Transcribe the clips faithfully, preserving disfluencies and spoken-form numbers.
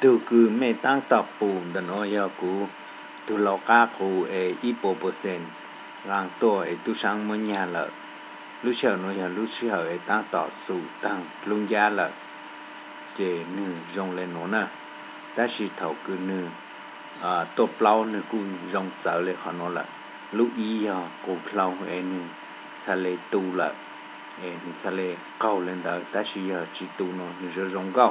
tu cứ mẹ tăng tập bùn đàn nói ya cú tu lo cá cú e ít bộ percent lang to e tu sang mấy nhà lợ lúc sau nói ya lúc sau e tăng tập su tăng lung giá lợ chế nữ rong lên nó nè ta chỉ thầu cứ nữ à tổ plau nữ cũng rong trở lại họ nó là lúc ý ya cú plau e nữ sa lê tu lợ e nữ sa lê cao lên đó ta chỉ ya chỉ tu nó nữ rong cao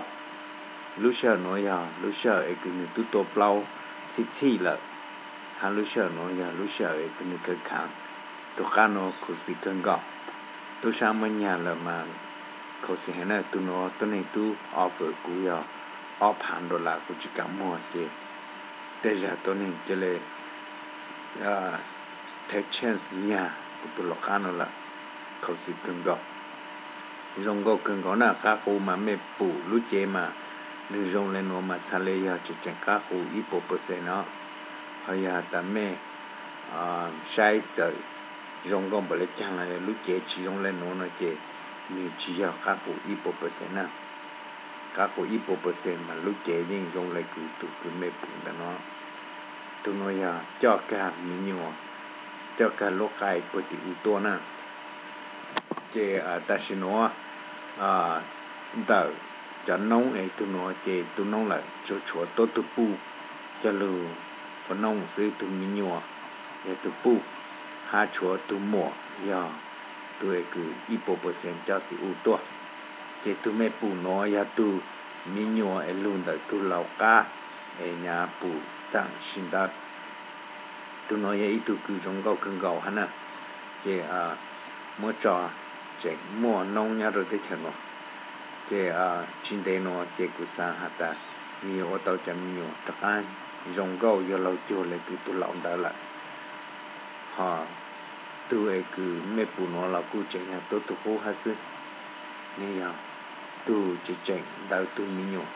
lúc sau nói ya lúc sau ấy cứ như tụt tổ plau xí xí là hắn lúc sau nói ya lúc sau ấy cứ như cái khang tụt cá nó cứ xí cân gạo tụt sang mấy nhà là màเขาสิให้น่ะตุนอตัวนี้ตู้ออฟเฟอร์กูยาออฟพันดอลลาร์กูจะกำหมดเจแต่จะตัวนี้จะเลยอ่า take chance เนี่ยกูตัวล็อกกันแล้วล่ะเขาสิครึ่งก็ยงก็ครึ่งก็น่ะกากูมาไม่ปูรู้เจมาหนึ่งยงเลยนัวมาทะเลยาจะแจงกากูอีโปเปอร์เซ็นต์เนาะพยาแต่แม่อ่าใช้จะยงก็บ่เลยจังเลยรู้เจจียงเลยนัวน่ะเจมีจียาคากูอีโปเปอร์เซ็นต์นะคากูอีโปเปอร์เซ็นต์มันลูกเจยิ่งยงเลยคือตุคือไม่ปุ่นแต่เนาะตัวน้อยาเจาะการมีหนัวเจาะการโลกายปฏิอุตัวน่ะเจอ่าแต่ชิโนะอ่าแต่จะน้องไอ้ตัวน้อยเจตัวน้องละชัวชัวตัวตัวปูจะรู้พอน้องซื้อตัวมีหนัวอย่าตัวปูหาชัวตัวหมอยาตัวคืออีโปเปอร์เซ็นต์เจ้าติอุตัวเจตุเมปูน้อยยาตูมีหนัวเอลุนแต่ตุเหล่ากาเอยาปูตั้งชินดาตุน้อยอีตุคือจงเก่าคึงเก่าฮะนะเจอ่ามัวจ่อเจมัวนองยาโรได้เถอะเนาะเจอ่าชินเดโนเจกุสาหัตามีโอตจะมีหนัวตะการจงเก่าอย่าเราโจเลยคือตุเหล่าได้ละฮะตัวเองคือไม่ปูนอเรากูจะยังตัวตัวเขาฮัสนี่ยาวตัวจะเจงดาวตัวมิโย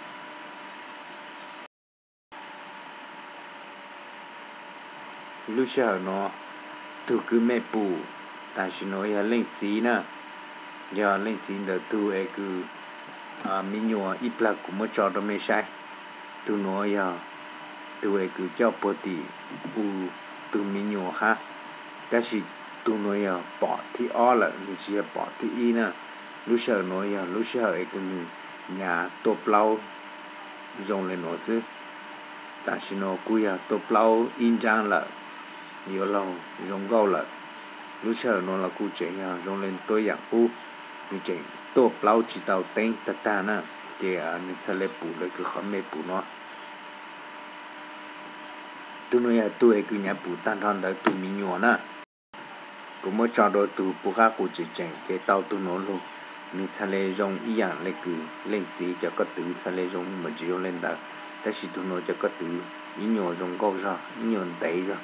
ลูกชายเนาะตัวคือไม่ปูแต่ฉันเนาะยังเล่นจีนะยังเล่นจีนแต่ตัวเองคืออ่ามิโยอีปลากูไม่จอดไม่ใช่ตัวเนาะยังตัวเองคือเจ้าปฏิอูตัวมิโยฮะก็สิตัวน้อยปอดที่อ้อละลูกเชียปอดที่อีน่ะลูกเชียน้อยลูกเชียไอ้ตัวนี้หญ้าตัวเปล่าจงเลยหนอซึแต่ชิโนกุยตัวเปล่าอินจังละเยอะเราจงเก่าละลูกเชียนอนละกูเจียจงเลยตัวอย่างปูมีเจงตัวเปล่าจีเตาเต็งตาตาน่ะเจ้านี่ทะเลปูเลยคือเขาไม่ปูเนาะตัวน้อยตัวไอ้คือหญ้าปูตันทันได้ตัวมีหนัวน่ะกูไม่จอดรถตู้ปุ๊กกูจะเจงแกเตาตัวน้องลูกมีทะเลยงอีอย่างเลยคือเล่นจีจะก็ตื้อทะเลยงมันจะเล่นได้แต่สิตัวน้องจะก็ตื้ออีหนัวยงก็จะอีหนัวเตะจะ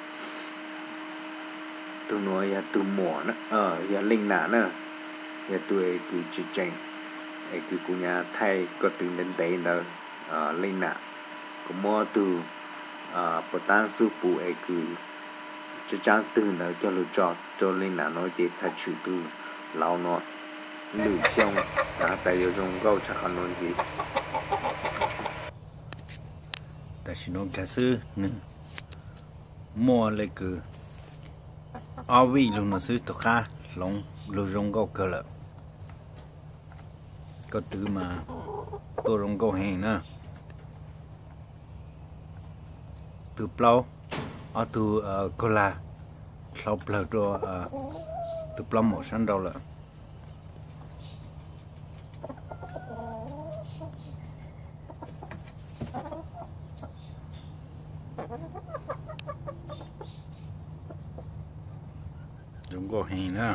ตัวน้อยอย่าตัวหมอนะเอออย่าเล่นหนานะอย่าตัวไอ้คือจะเจงไอ้คือกูเนี่ยไทยก็ตื้อเล่นเตะนะเออเล่นหนากูมั่วตัวอ่าปตังสู้ปูไอ้คือจะจ้างตื่นแล้วจะรู้จอดจนเลยนะน้อยเจ็ดชัดชื่อตื่นเราเนาะหรือเชียงสาแต่有种高ชักขนนสิแต่ชิโนแกซื้อนึงมัวเลยคือเอาวิลุงน่ะซื้อตัวข้าลงลูจงก็เกิดละก็ตื่นมาตัวลงก็เห็นนะตัวเปล่าเอาตัวเอ่อโคลาเราเปล่าตัวเอ่อตัวปลาหมอฉันเราละจงก็เห็นนะ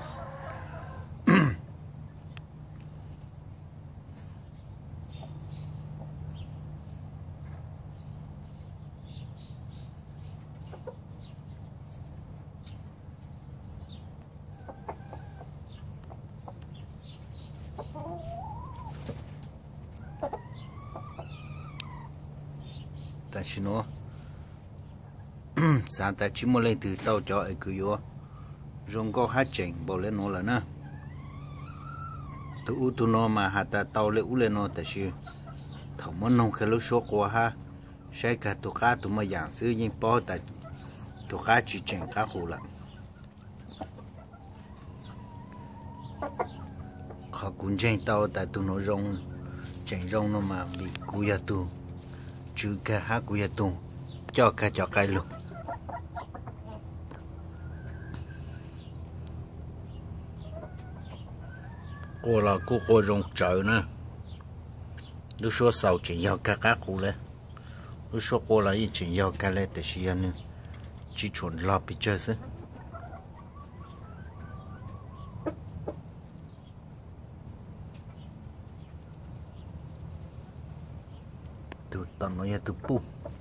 แต่ชิโนสารแต่ชิโมเลยถือเต้าจ่อไอ้คือยัวจงก็ฮัดเจงบอกเล่นโนละนะตัวอุตุโนมาหาแต่เต้าเลยอุเลโนแต่ชิ thầu món nông cái lúc số qua ha sẽ cả tụ cá tụ mà dạng xứ nhưng bỏ tại tụ cá chỉ chèn cá khô lại họ cũng chèn tao tại tụ nó rong chèn rong nó mà bị cùi tụ chứ cả ha cùi tụ cho cả cho cái luôn cô là cô cô rong trời nè lúc số sau chỉ giao cá cá khô lên lúc số cô là chỉ giao cá lên để xí anh chỉ chuẩn lo bị chơi chứ từ tận nói từ pu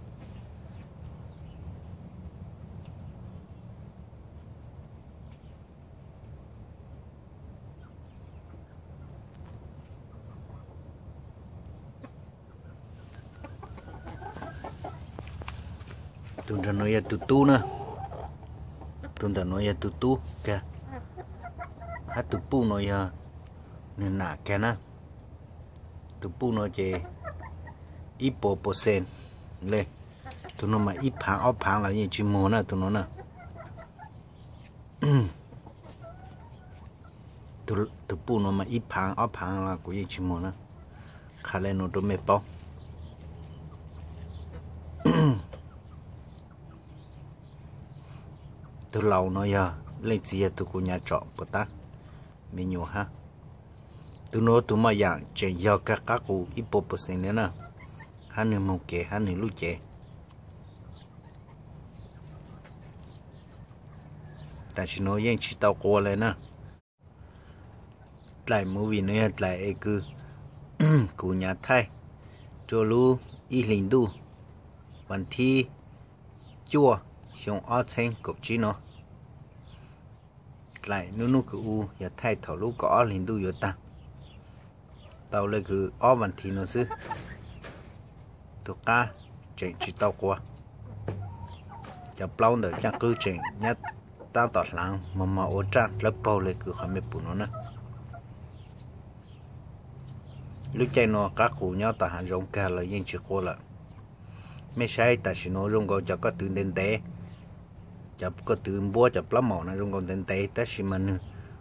tuần tra nói từ tu nè tuần tra nói từ tu kìa hát từ pu nói nên nã kìa nè từ pu nói chè ít bộ bộ sen lên tụi nó mà ít phẳng ốp phẳng là như chim mồ nè tụi nó nè tụi tụi pu nó mà ít phẳng ốp phẳng là của như chim mồ nè khá lên nó đôi mệt bao tụi lâu nó giờ lên gì tụi cô nhà trọ của ta mình nhiều ha tụi nó tụi mà dạng chỉ giờ các các cụ ít bộ bộ sen nữa nè hai người một kẻ hai người lú chè tại chỉ nói những chỉ tao qua lên nè lại mua vì nữa lại cứ cụ nhà thay cho lú y linh đuวันที่จั่วชงอ้อเชงกบจีเนาะlạiนู้นู้คืออูอย่าไทยถอลูกก็อ้อลินดูอยู่ตาเตาเลยคืออ้อวันที่นู้ซื้อตัวกาเจ๋งจีเตากว่าจะเปล่าเดี๋ยวจะคือเจ๋งยัดตั้งต่อหลังมามาโอจัดแล้วเปล่าเลยคือเขาไม่ปุ่นเนาะนะลูกใจเนาะกักกูเนาะต่อหารงกันเลยยังจีโก้ละไม่ใช่แต่สิโนรงก็จะก็ตื่นเต้นเตะจะก็ตื่นบัวจะปล้ำหมอนะรงก็เต้นเตะแต่สิมันนึ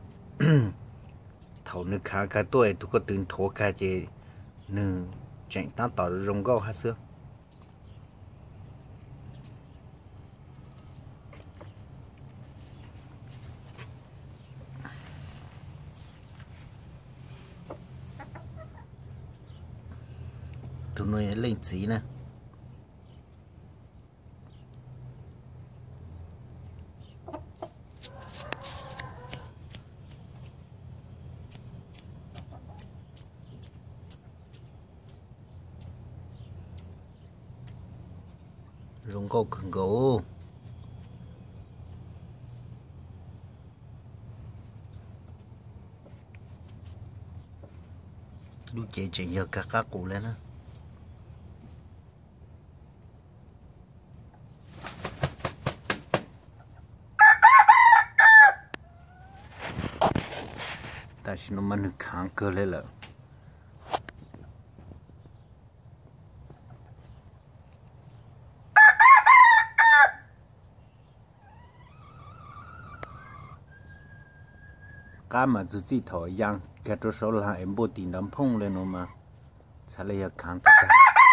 เท่านึกขาขาตัวไอ้ทุกก็ตื่นโถขาเจนึแจงตั้งต่อรงก็ฮะเสือตัวน้อยเล่นสีนะรงก็ขึ้นโกดูเจเจเยอะกะกะกูแล้วนะแต่ฉันมันขังเกินเลยล่ะการมาจุดที่ถอยยังแกตัวโซลาเอ็มโบตีน้ำพงเลยโนมาทะเลขังตะการ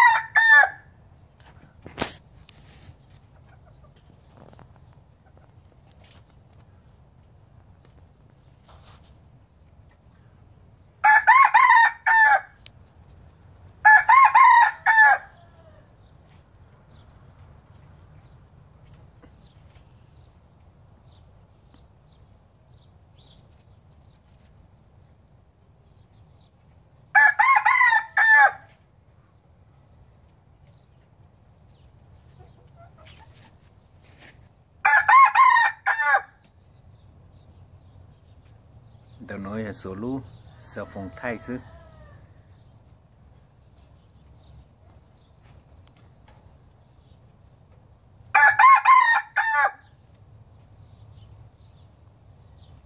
เดี๋ยวน้อยจะสู้ลูเสือฟงไทยซื้อ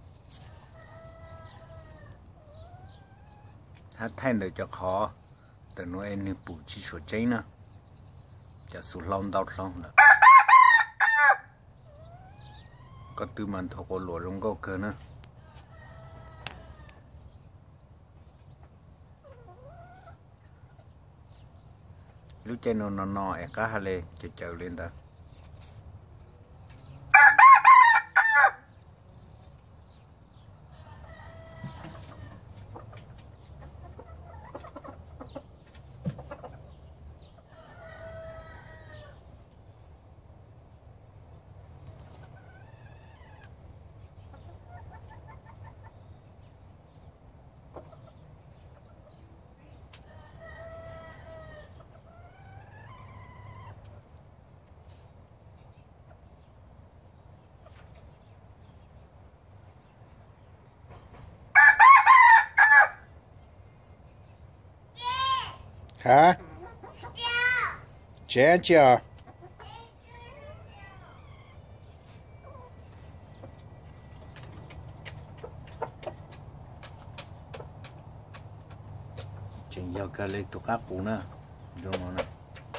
ถ้าไทยเดี๋ยวจะขอแต่น้อยนี่ปูชีชัวใจนะจะสุดลองดาวลองละก็ตื่นมันทอกหลวงก็เกินนะลูกใจนอนนอนเอ็กซ์ฮะเลยจะเจอเล่นตาฮะเจ้าเจ้าจริงอยากกันเลยตัวกับปูนะดูมันนะ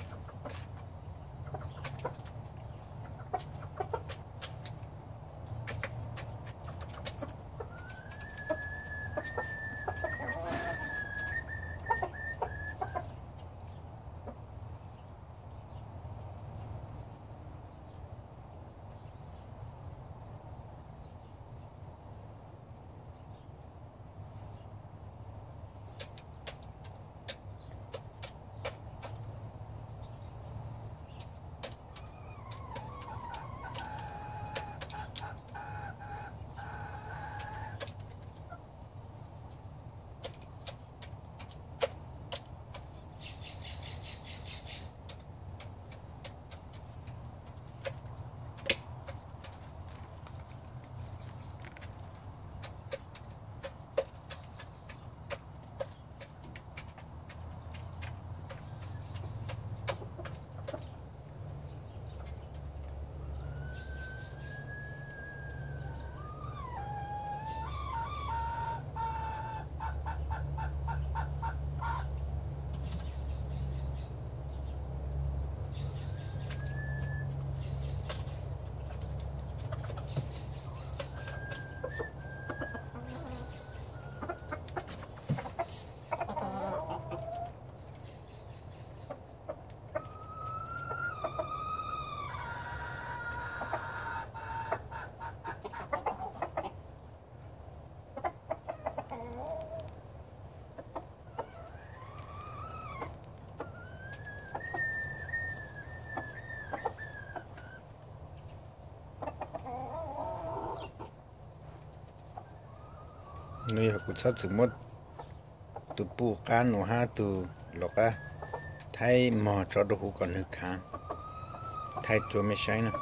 นี่หากุศลสมมติตุปูการหนูห้าตูหลอกอะไทยหมอจอดหูก่อนนึกค้างไทยตัวไม่ใช่นะ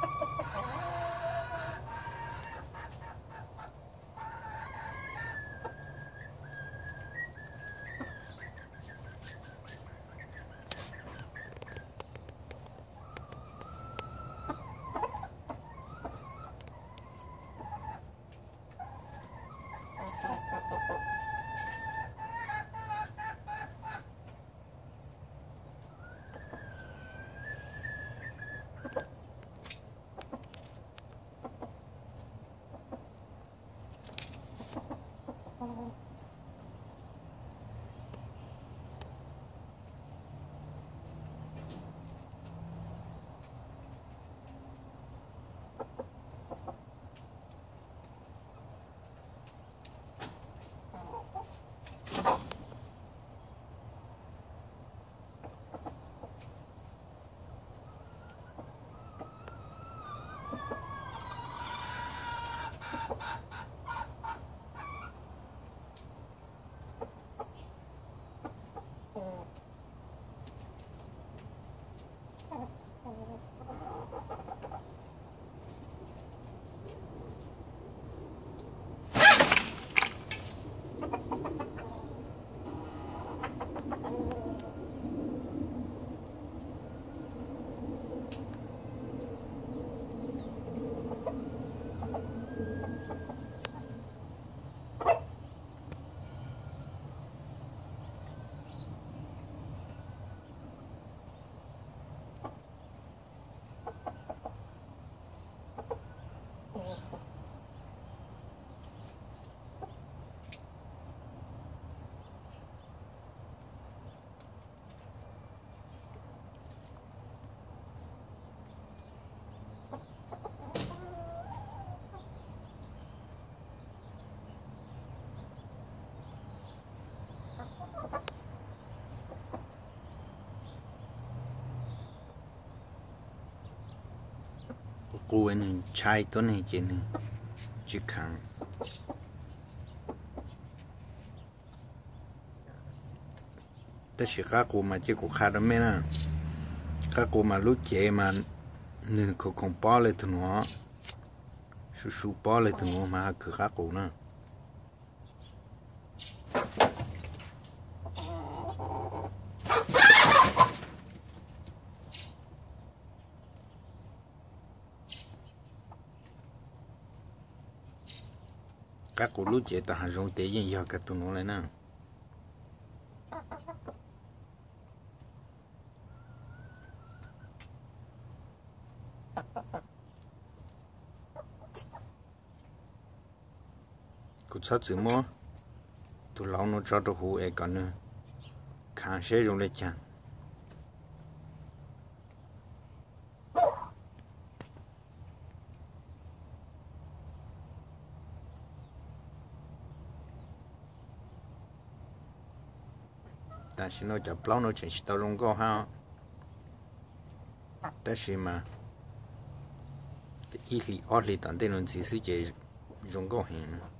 cô ấy nên chai tôi này chỉ nên chỉ khángแต่สิข้ากูมาเจ้ากูขาดไม่นะข้ากูมารู้เจมันหนึ่งเขาคงป้อเลยถึงหัวชูชูป้อเลยถึงหัวมาคือข้ากูนะข้ากูรู้เจแต่หาจงเตยยังยาวกับตัวนู้นเลยนะกูชอบจื้อมั้วตัวเราโน้ตชอบตัวหูเอกก่อนเนอะข้าเชื่อจงเลยจังแต่ฉันเราจะเปล่าโน้ตฉันจะลงก็ฮะแต่ฉันมาอีหลีออดลีตันเต้นนนสิสิเจจงก็เห็นนะ